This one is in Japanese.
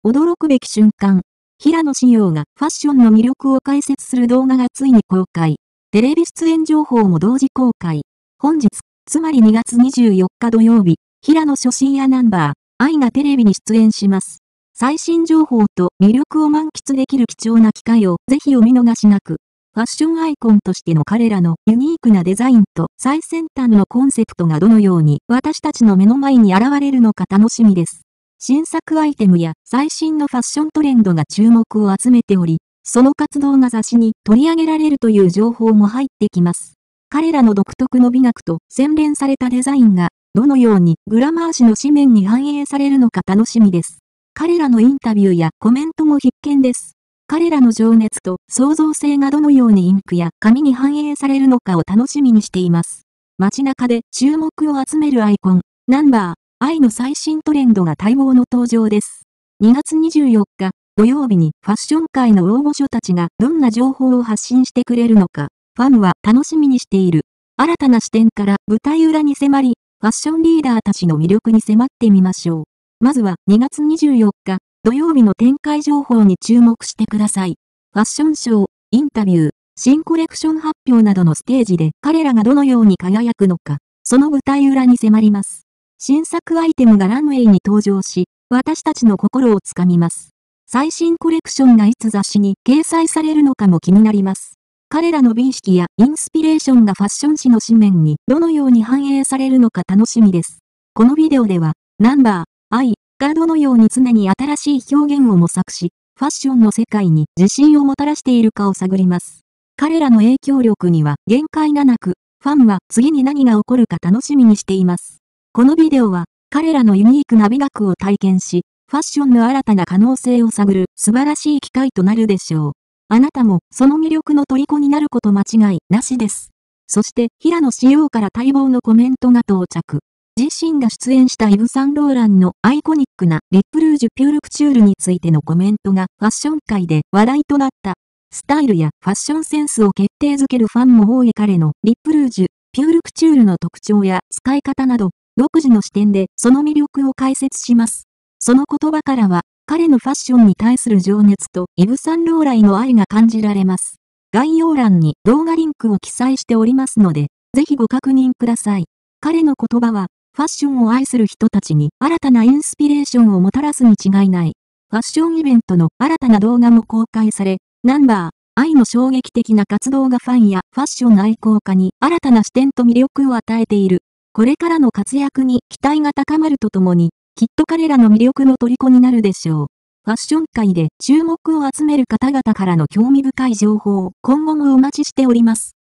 驚くべき瞬間。平野紫耀がファッションの魅力を解説する動画がついに公開。テレビ出演情報も同時公開。本日、つまり2月24日土曜日、平野初深夜ナンバー、愛がテレビに出演します。最新情報と魅力を満喫できる貴重な機会をぜひお見逃しなく。ファッションアイコンとしての彼らのユニークなデザインと最先端のコンセプトがどのように私たちの目の前に現れるのか楽しみです。新作アイテムや最新のファッショントレンドが注目を集めており、その活動が雑誌に取り上げられるという情報も入ってきます。彼らの独特の美学と洗練されたデザインがどのようにグラマー誌の紙面に反映されるのか楽しみです。彼らのインタビューやコメントも必見です。彼らの情熱と創造性がどのようにインクや紙に反映されるのかを楽しみにしています。街中で注目を集めるアイコン、ナンバー、愛の最新トレンドが待望の登場です。2月24日土曜日にファッション界の大御所たちがどんな情報を発信してくれるのか、ファンは楽しみにしている。新たな視点から舞台裏に迫り、ファッションリーダーたちの魅力に迫ってみましょう。まずは2月24日土曜日の展開情報に注目してください。ファッションショー、インタビュー、新コレクション発表などのステージで彼らがどのように輝くのか、その舞台裏に迫ります。新作アイテムがランウェイに登場し、私たちの心をつかみます。最新コレクションがいつ雑誌に掲載されるのかも気になります。彼らの美意識やインスピレーションがファッション誌の紙面にどのように反映されるのか楽しみです。このビデオでは、ナンバー、愛がどのように常に新しい表現を模索し、ファッションの世界に自信をもたらしているかを探ります。彼らの影響力には限界がなく、ファンは次に何が起こるか楽しみにしています。このビデオは、彼らのユニークな美学を体験し、ファッションの新たな可能性を探る素晴らしい機会となるでしょう。あなたもその魅力の虜になること間違いなしです。そして、平野紫耀から待望のコメントが到着。自身が出演したイヴ・サンローランのアイコニックなリップルージュピュールクチュールについてのコメントがファッション界で話題となった。スタイルやファッションセンスを決定づけるファンも多い彼のリップルージュ、ピュールクチュールの特徴や使い方など、独自の視点でその魅力を解説します。その言葉からは、彼のファッションに対する情熱とイヴ・サンローランへの愛が感じられます。概要欄に動画リンクを記載しておりますので、ぜひご確認ください。彼の言葉は、ファッションを愛する人たちに新たなインスピレーションをもたらすに違いない。ファッションイベントの新たな動画も公開され、ナンバー、愛の衝撃的な活動がファンやファッション愛好家に新たな視点と魅力を与えている。これからの活躍に期待が高まるとともに、きっと彼らの魅力の虜になるでしょう。ファッション界で注目を集める方々からの興味深い情報を今後もお待ちしております。